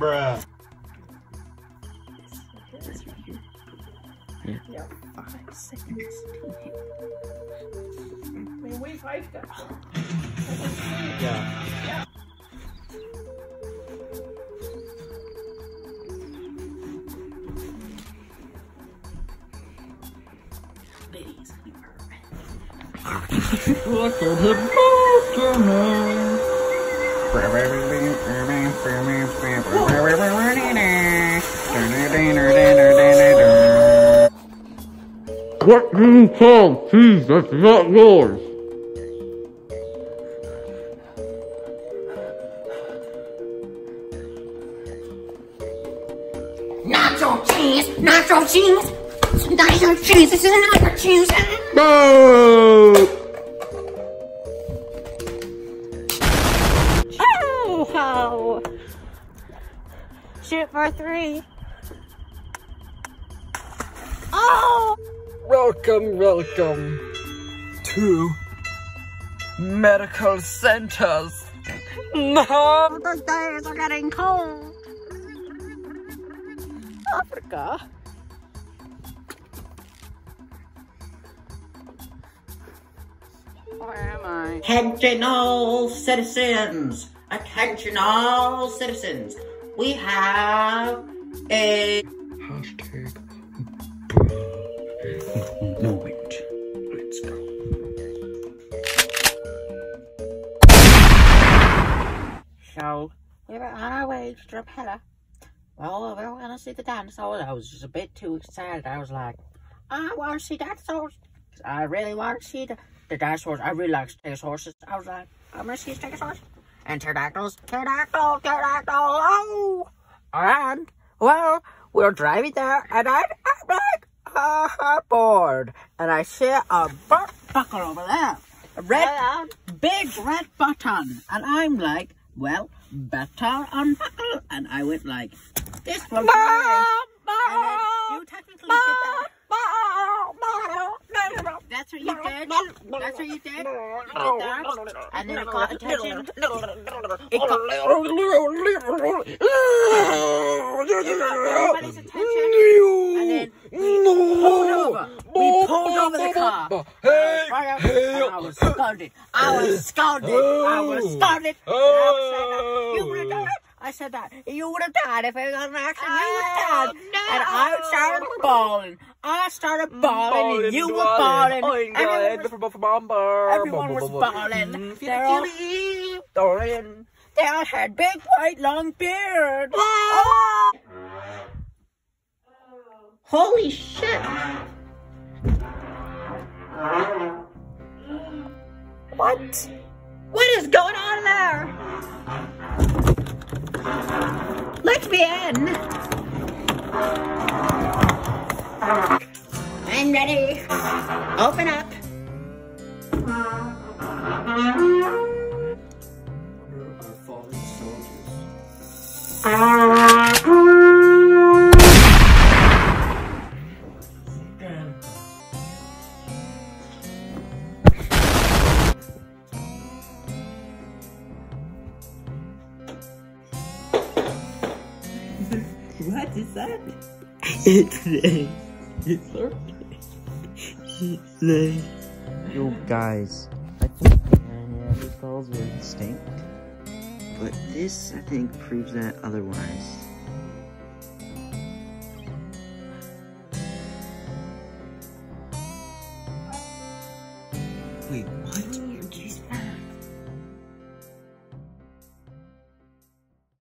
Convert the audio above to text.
Bruh. Yeah, 5 seconds. May we fight that? Yeah. Ladies, you Look at the What do you call cheese that's not yours? Nacho cheese, nacho cheese, nacho cheese, this is nacho cheese. No! Oh! Shoot for 3. Oh! Welcome to medical centers. No! The days are getting cold. Africa. Where am I? Attention all citizens, attention all citizens. We have a Hashtag moment. Let's go. So, we were on our way to Drapella. Well, we were going to see the dinosaurs. I was just a bit too excited. I was like, I want to see dinosaurs. I really want to see the dinosaurs. I really like stegosaurus. I was like, I'm going to see stegosaurus. And pterodactyls. Oh! And, well, we were driving there, and I'm like, bored. And I see a belt buckle over there. A big red button. And I'm like, well, better unbuckle. And I went like, this will be. And then you technically did that. That's what you did. That's what you did. You did that. And then it got attention. It got everybody's attention. And then we pulled over the car. And I was scolded. You would have done it. I said that. You would have died if it was an accident. You would have died. No. And I started bawling. And you were bawling. Everyone was bawling. They all had big, white, long beards. Oh. holy shit. What is going on there? Let me in. I'm ready. Open up. What is that? Yo guys, I think Neanderthals were extinct, but this I think proves that otherwise. Wait, what?